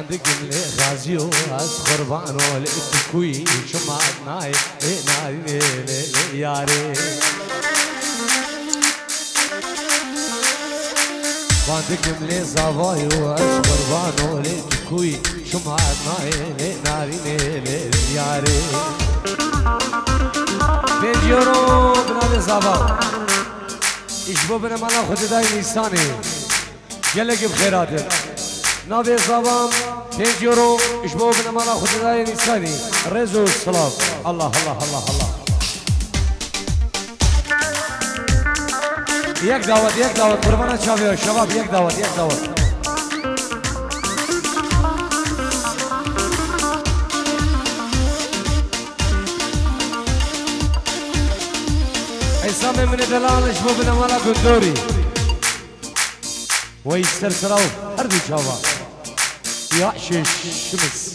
باندگم لی غازیو از قربانو لی تکوی شماد نای ناری لی یاری باندگم لی زاوایو از قربانو لی تکوی شماد نای ناری لی یاری بيجيرو بنادي زاوا يشبو بنا مالا خود داي نيساني يلقي بخيراتي نادي زاوا بيجيرو يشبو بنا مالا خود داي نيساني رزو السلام الله الله الله الله يك دعوت قربانا شابي شباب يك دعوت عصام من دلال شباب بنا مالا قندوري ويسترسلوا هردي شابا يا شمس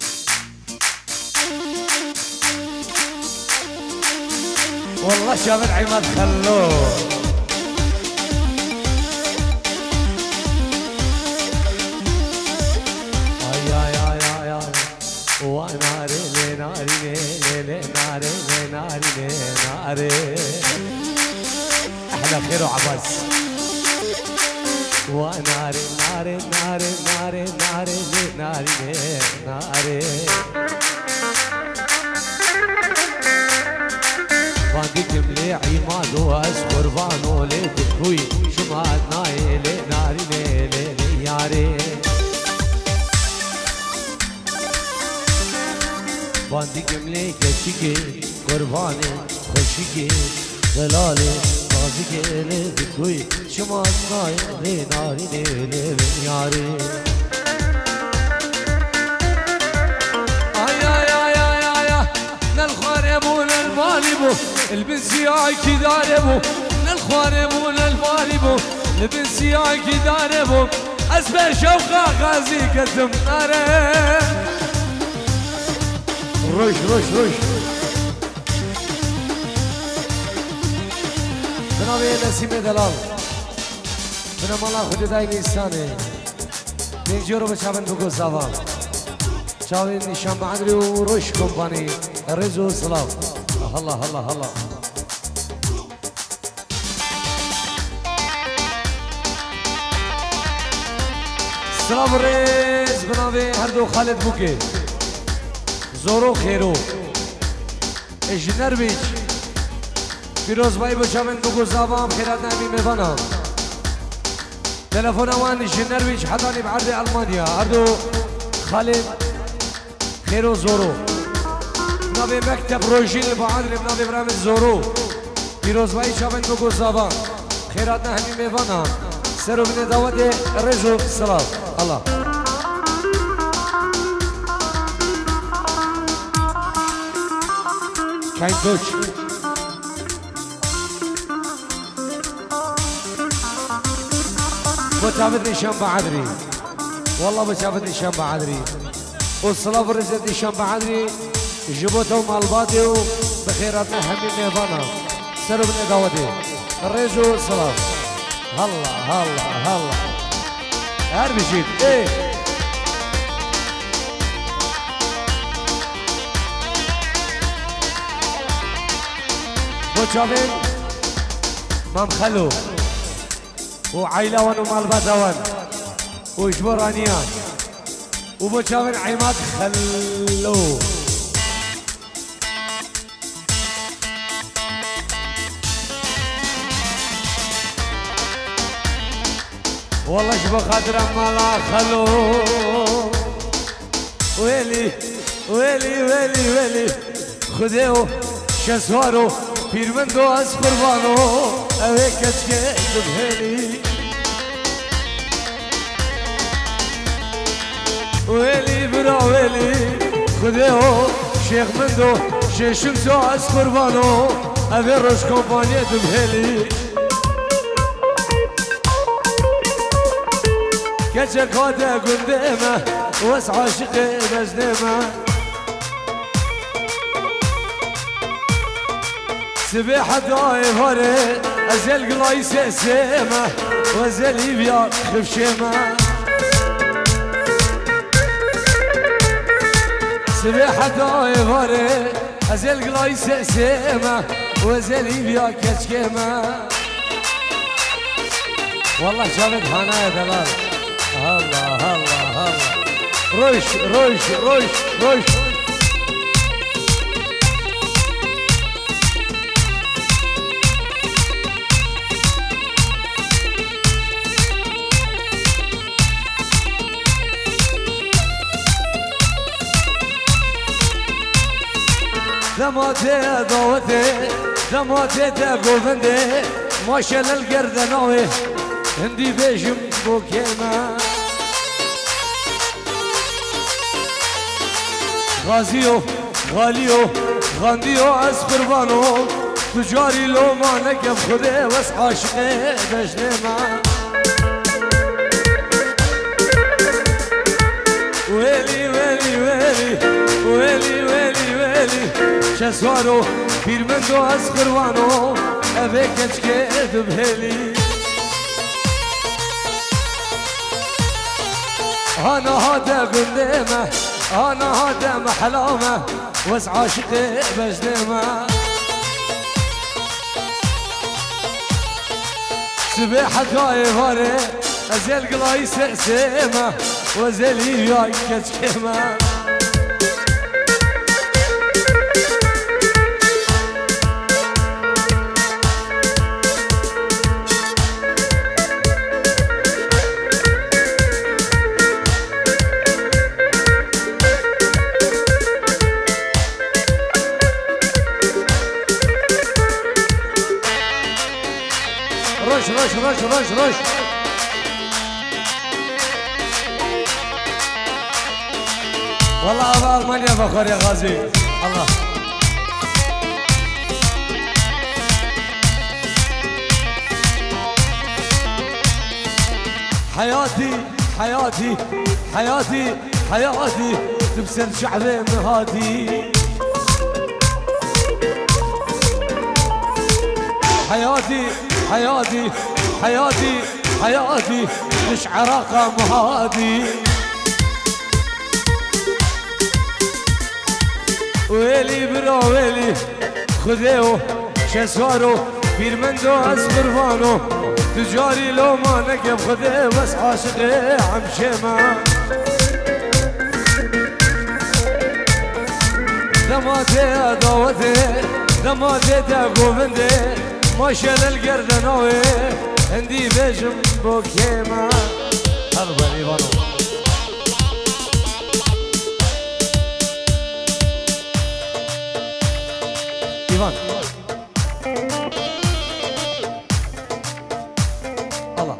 والله شاب العماد خلوه وناري لي ناري لي ناري لي ناري لي ناري احلى خير وعباس وناري ناري ناري ناري ناري لي ناري لي ناري باندكم لي عماد واس قربانو لي تكوي شمال ناي لي ناري لي ياري باندگم لی کشیگی قربانی خوشیگی دلالی بازیگی لی دکوی شما نای لی ناری لی یاری آیا نالخواربو نالبالبو البنسياي كداربو نالخواربو نالبالبو البنسياي كداربو أسبر شوقا غازي كتم ناره روش بنابه نسیم دلال بنا مالا خود دای نیستانه نینجورو بچاون بگو زاوان چاوین نشان معدری و روش کمپانی رزو سلام الله الله الله سلام رز بنابه هر دو خالد بوکه زورو خیرو اجنر بیچ پیروز بای بچامن بگو زاوام خیرات نمی میبانم تلفون اوان اجنر بیچ حدانی بعرض المانیا اردو خالد خیرو زورو نبی مکتب روشیل بعدر نبی برام زورو پیروز بای چامن بگو زاوام خیرات نمی میبانم سرو بین دعوت رزو سلام الله كاين دوش بتعبدني شنبة عدري والله بتعبدني شنبة عدري والصلاة فرزتني شنبة عدري جبوته ومالباتي وبخيراتنا همين نيفانا سروا من دعوتي الريزو الصلاة هلا هربي جيت ايه بوچاوين مام خلو وعيلوان ومالباتوان وجبرانيان وبوچاوين عماد خلو والله شبه خاطر مالا خلو ويلي خديو شسوارو پیرمندو از قربانو اوه کچکه دبهلی ویلی برا ویلی خدیو شیخ مندو شیشمسو از قربانو اوه روش کمپانی دبهلی کچکاته گندمه وس عاشق بزنمه سبيحة دايم هوري أزل قلاي سيسيمة وأزل يبيا خفشيمة سبحة ايفاري ازل قلاي سيما وزلي بيا كشكيما والله شافت هنا يا دلال الله الله الله رش رش رش رش دماتي ضوتي دماتي تقوفندي ماشال القردناوي هندي بيجم بوكيما غازيو غاليو غانديو اسقربانو تجاري لو ما نكب خذي بس عاشقي بجنما ويلي ويلي ويلي ويلي ويلي ويلي شسوانو بيرمندو اسقربانو ابيك اشكي بهلي انا هذا قدامه انا هذا محلامه وس عاشقي بجنمه سباحة كايفاري ازل قلاي سيما وزلي ياي كشكيمه رش رش رش رش رش والله أبا ألمانيا فخور يا غازي الله حياتي حياتي حياتي حياتي تبسل شعبي مهاتي حياتي حياتي حياتي حياتي مش عراقة مهادي ويلي برو ويلي خذيو شسوارو بيرمندو اسقربانو تجاري لو ما نقب خذي بس عاشقي عم شيما دماتي ضوتي دماتي تقوفندي ماشال القردناوي عندي بيجم بوكيما هربا ايفانو ايفان الله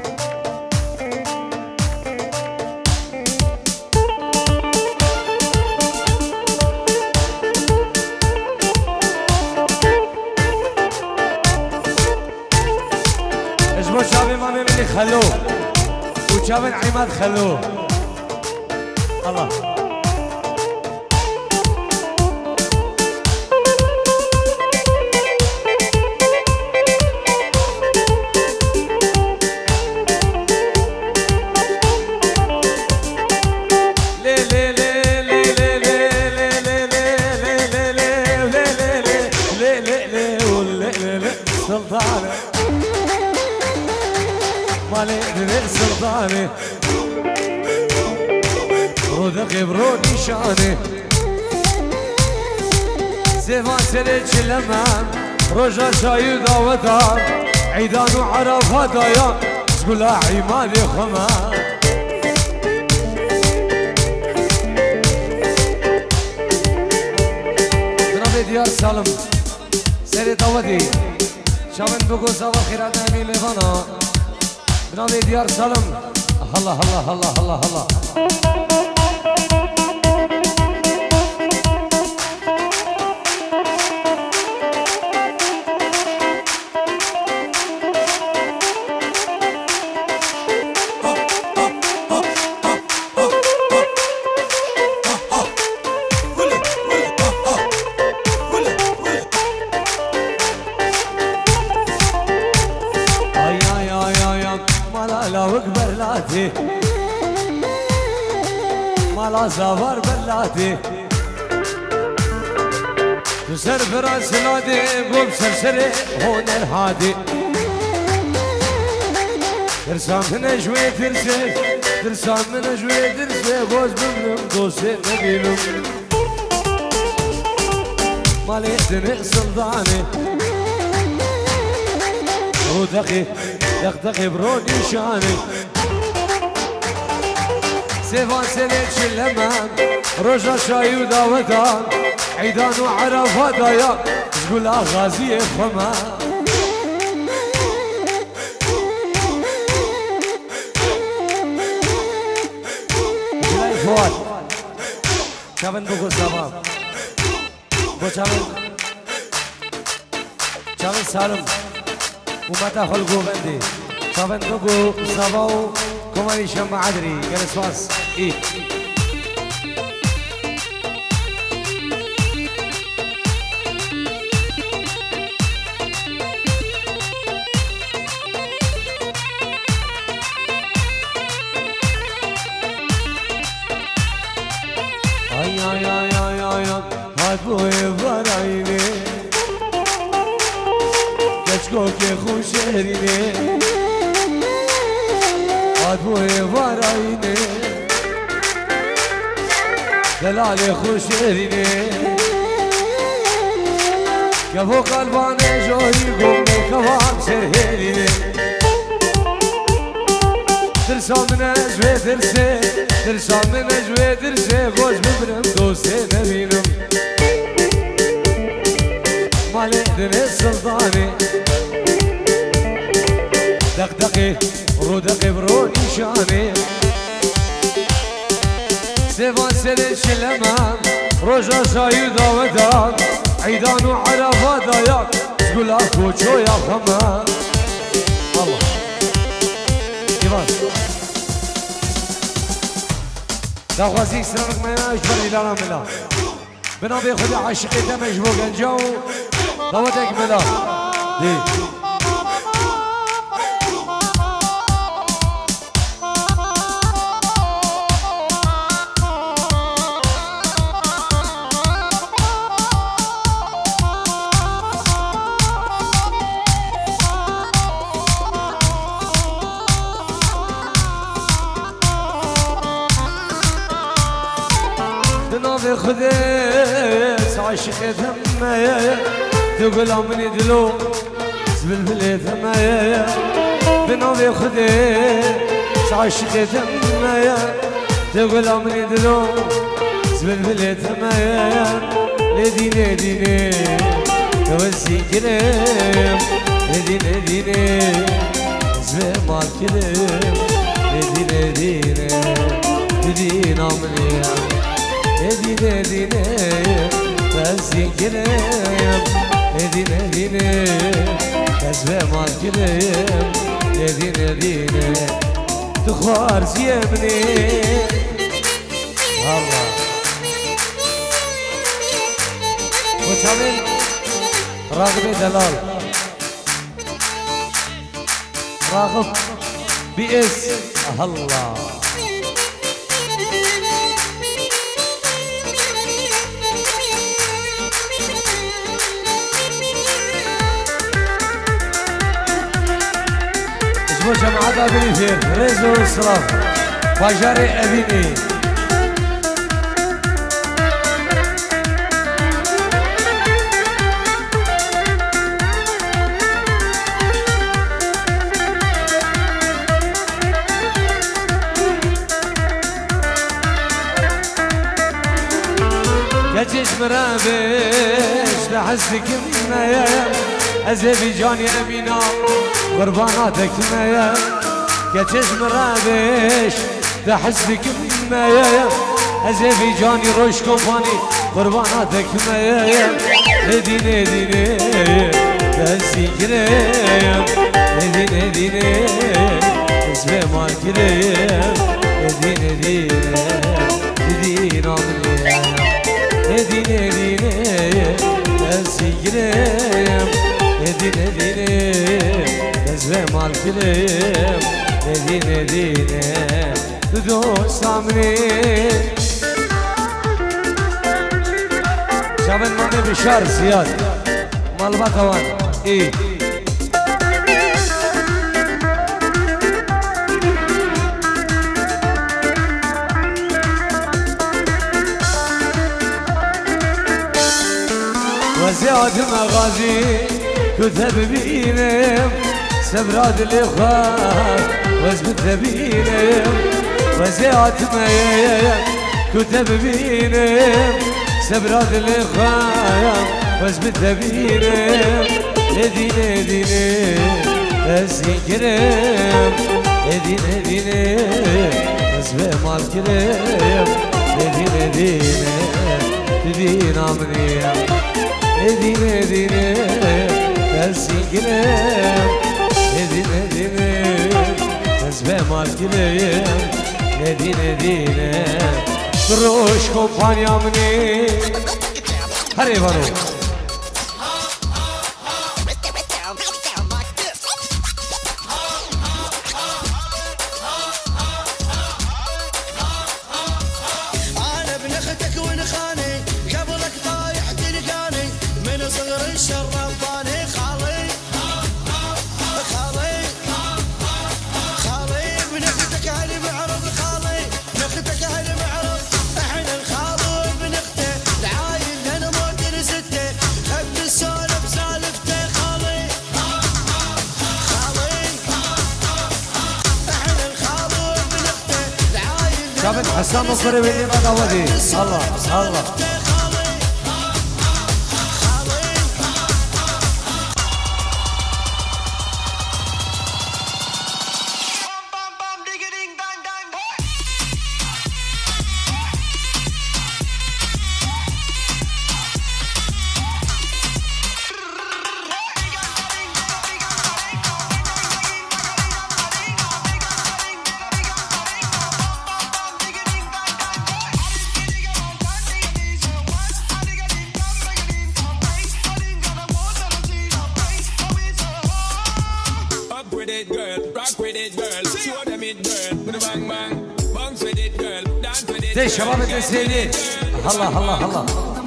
اجمو شافي مامي مني خلوه وشافن عماد خلوه الله سلطانة مالي دليل سلطانة رودقي برودي شاني زيفان سريج الأمام رجع شاي داوتها عيدان وعرفات يا تقول عمالي خمام جنابي ديار سالم سري داوتي شامن بگو زاور خیرات نمی لیوانا بنابی دیار سالم الله الله الله الله الله مالا زاور بلاتي تسر براس نادي قوم سرسري هون الهادي ترسام من اجوي ترسي ترسام من اجوي ترسي غوز بمنم دوسي نبيلم مالي دني سلطاني ودقي دقدقي بروني شاني سيفان سنة شلمان رجا شاي وداوتان عيدان وعرفات يا تقول غازي فمان فواد چاون بگو زبان با چاون سالم اومتا خلقو بندی چاون بگو زبان و کمانی شما عدری گلسواس ای برایne Keçko ke خوشهرینه آدموی برایne دلال خوشهرینه که و قلبانه جایی گمه کوام سرهرینه ترسام نجوه درسه ترسام نجوه درسه گوش ببرم دوسته نبینم مالي دني السلطاني دقدقي رودقي بروني شاني سيفان سنة شلمان رجا شاي داودان عيدان وعرفات ياك تقول اكو شو يا خمان الله ايوان داغازي سرك ما يجبر الى راملا بنابي خدي عاشقي دمج بوغنجاو دعوتك ملا دي بنابي خديس عاشقي دمي تقول عمني دلو زبلبلي ثمايا بنوبي خدي عاشقي ثمايا تقول عمني دلو زبلبلي ثمايا لديني ديني توزي كلام لديني ديني زبل مال كلام لديني ديني لدين عمني لديني ديني توزي كلام Edine edine Ezbe mal gireyim Edine edine Tıkvar ziyemni Allah Bu çavil Ragıp Delal Ragıp B.S. Allah اسمه جماعة أبني فين رزق والسلام بجاري أبيني كجيش مرابش لحسك يا أزربيجاني أمينة قرباناتك مايا كجيش مرابش لحسك مايا أزربيجاني روش كوفاني قرباناتك مايا هديني هديني تهزي كريم هديني هديني اسمه مال كريم هديني هديني هديني عمري هديني هديني تهزي كريم هديني هديني اسمه مال كريم هديني هديني دوست عمري شابن مامي بشار زياد مال بطوان ايه وزياد مغازي كتب بينم سبراد الاخوان وزبط بينم وزياد مغازي كتب بينم سبراد الاخوان وزبط بينم اديني اديني الزنجرم اديني اديني وزبط مال كرم اديني اديني اديني امنيه اديني اديني الزنجرم اديني اديني وزبط مال كرم اديني اديني روش كومبانيا مني هري بارو انا ابن اختك ونخاني قبلك طايح تلقاني من صغر الشرباني خالي خالي خالي ابن اختك اهل معرض خالي ابن اختك اهل معرض احنا الخالو ابن اخته العايل لنا موت نسته خد السولف سالفته خالي خالي احنا الخالو ابن اخته العايل شابن حسام القريبي ما داودي الله الله زي شباب التسهيلين الله الله الله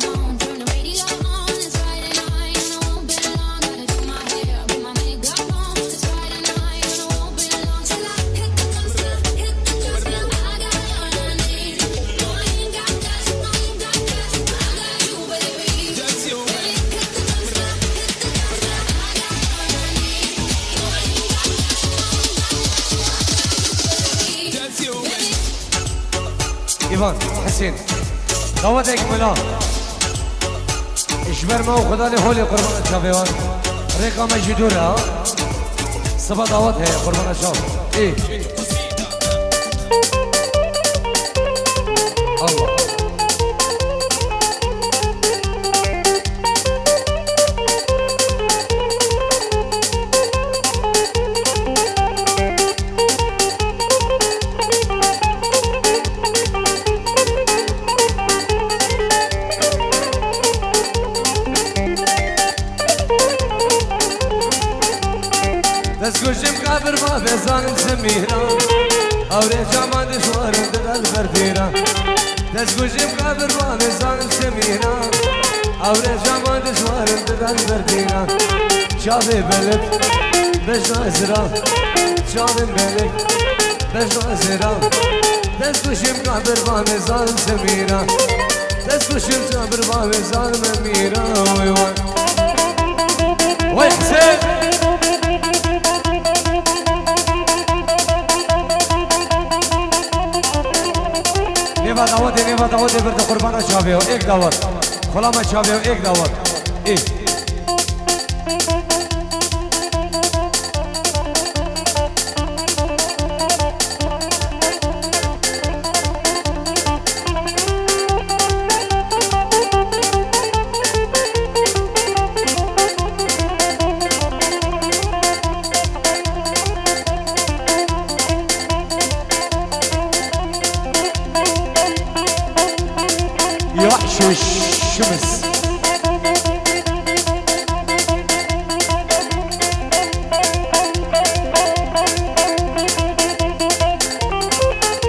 ايفان حسين دعوتك ملا اشبر ما خدا لي هولي قربان الشافيوان ريقا ما يجدورها صبا دعوتها قربان الشاف ايه الله بزانم سميرا أوري جامان دشوارم دل برديرا دسكوشم قابر ما بزانم سميرا أوري جامان دشوارم دل برديرا شافي بلد بجنا زرا شافي بلد بجنا زرا دسكوشم قابر ما بزانم سميرا دسكوشم قابر ما بزانم أميرا وي حسين نیما دعوت برد قربان شابه و ایک دعوت خلا ما شابه و ایک دعوت ای الشمس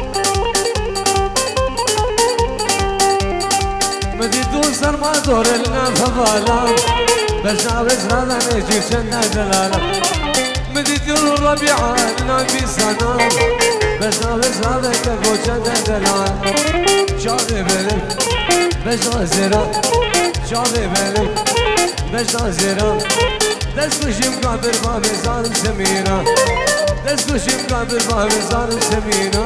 مدي دوسر ما دور بالام بس ناوز رانا نجيب شنا دلالة مديت الربيعة نبي سنام بس ناوز رانا تبو شنا دلالة شافي بلك بس نازرة شافي بلك بس نازرة دست کشیم قابل باب زارم سمیرا دست کشیم قابل باب زارم سمیرا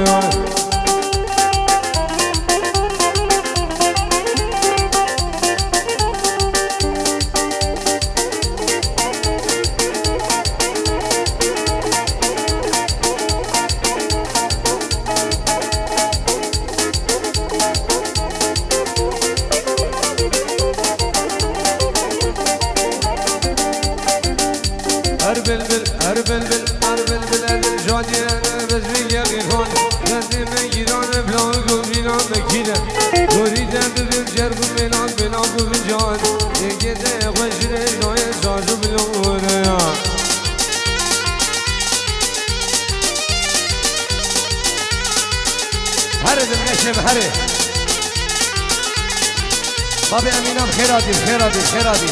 هر بلبل هر بلبل هر بلبل ادل جادی بس بیگی خان دستی میگیران بلا گوینا مکیره دوری درد بیم جرب میلان بلا گوی جان یکی ده خوش رنای سازو بلوره هر دم نشب هره بابی امینم خیراتی خیراتی خیراتی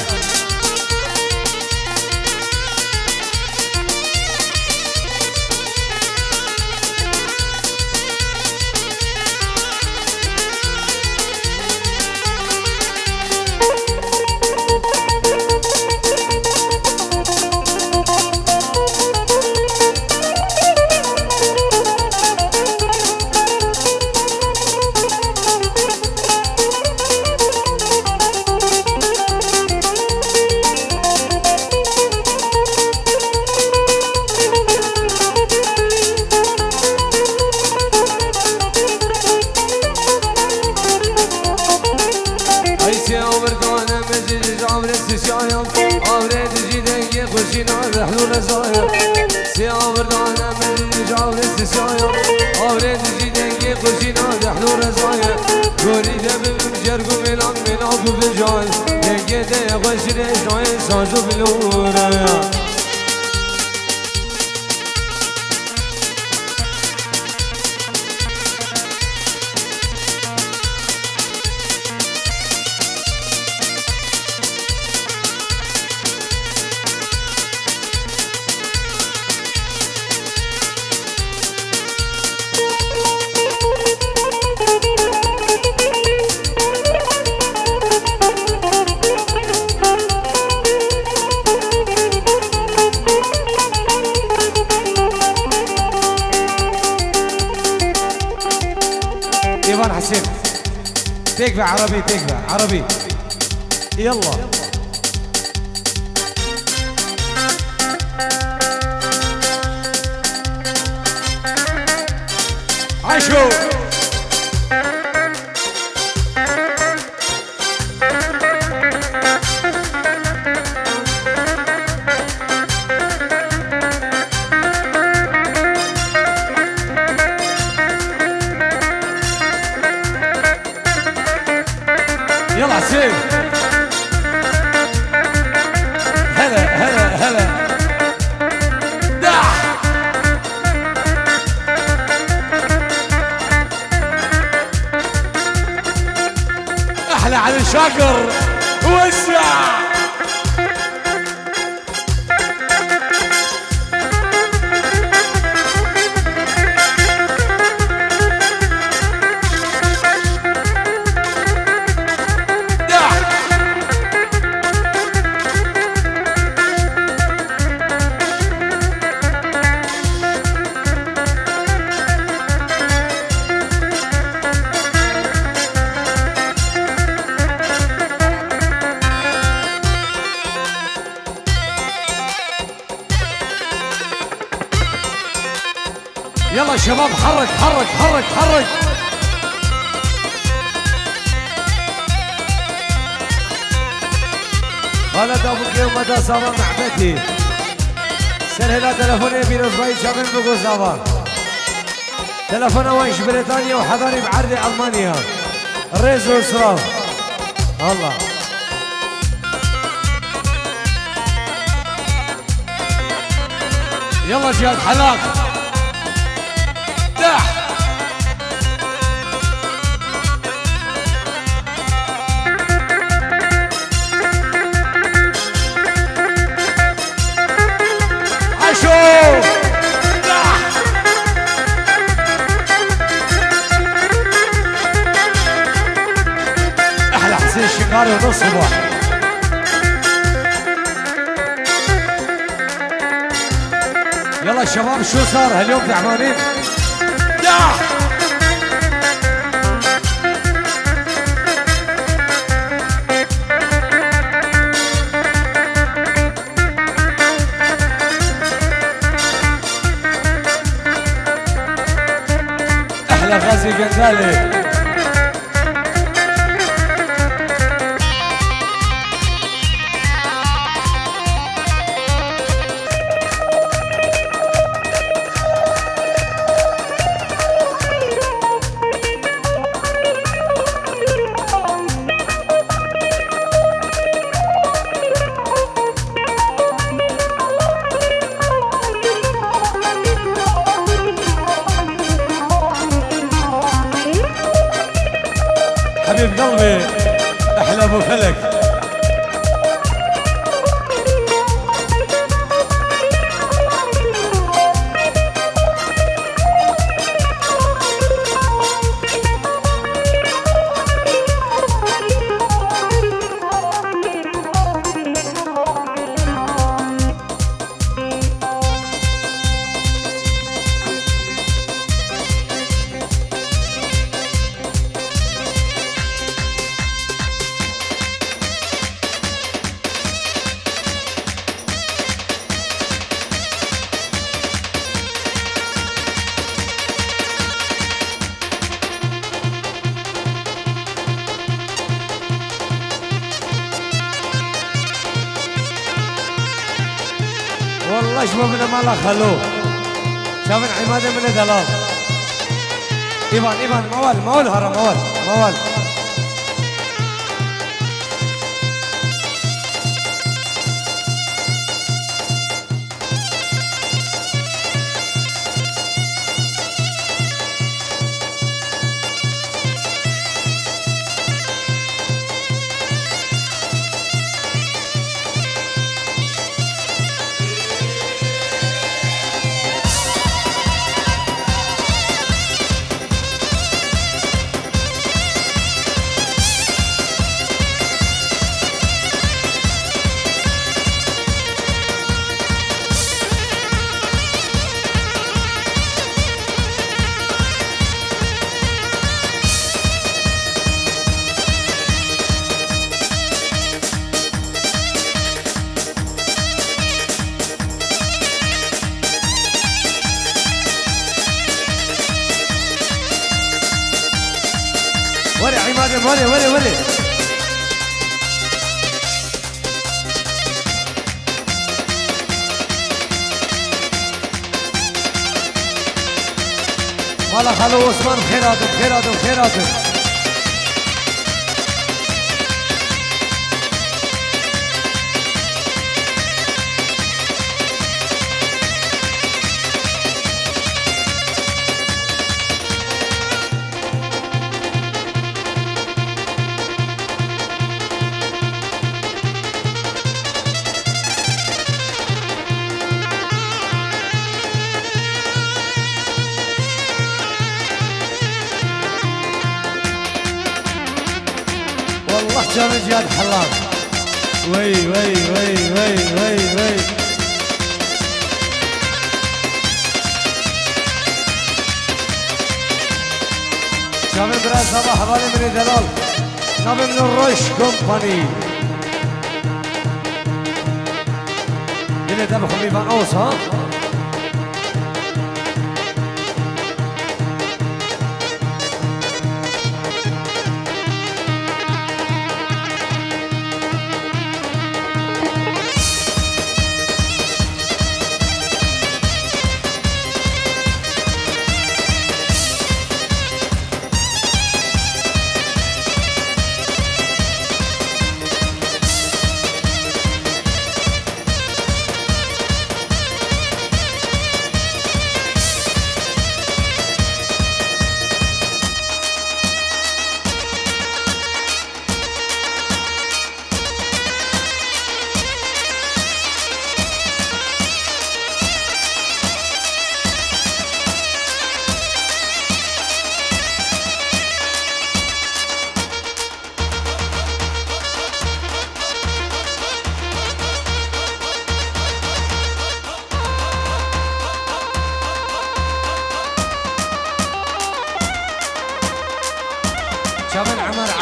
تكفى عربي تكفى عربي يلا عاشو يلا عسيف هلا هلا هلا دح احلى علي شاكر وسع يلا شباب حرك حرك حرك حرك خالد ابو كيو مدى صابر محبتي سرهلا تلفوني بيروز باي شامل بقو صابر تلفون ويش بريطانيا وحضاري بعرض المانيا الرئيس والاسراف الله يلا جهاد حلاق دح ونص صباح. يلا الشباب شو صار هاليوم تعبانين؟ احلى غازي قندالي. حبيب قلبي احلى ابو فلك. والله شبابنا ما لا خلوه. شافن عماده من دلال. ايفان موال هرم موال. وري عماد وري والله خلو عثمان بخيراته والله جاب جاد حلام. وي شامل براس صباح غالي من دلال نبي من الروش كومباني اللي تبع خبيبان اوس ها.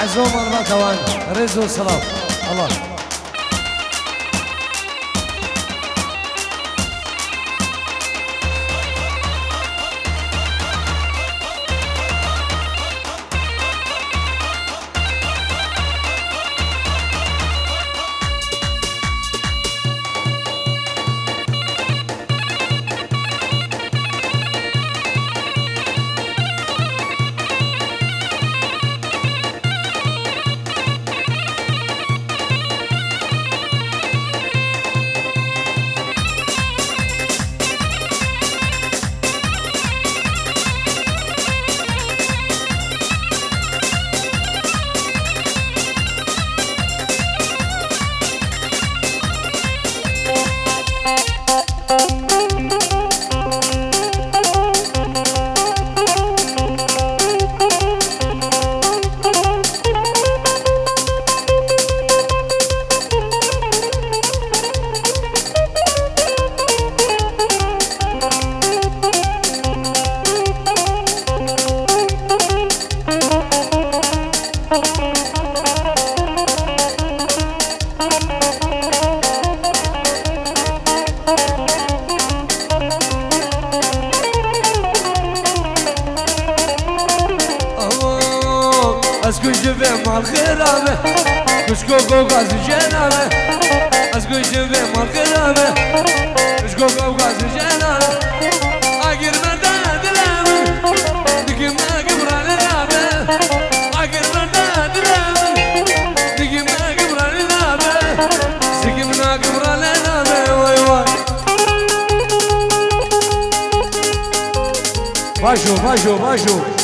عزوم مرتوان رزق وسلام الله مال خرابه كشكو غاز جنابه اسكو جنبه مال خرابه كشكو غاز جنابه اغير مردا دلامه دقي ما قبر لنابه اغير مردا دلامه دقي ما قبر لنابه دقي ما قبر لنابه واي واي باشو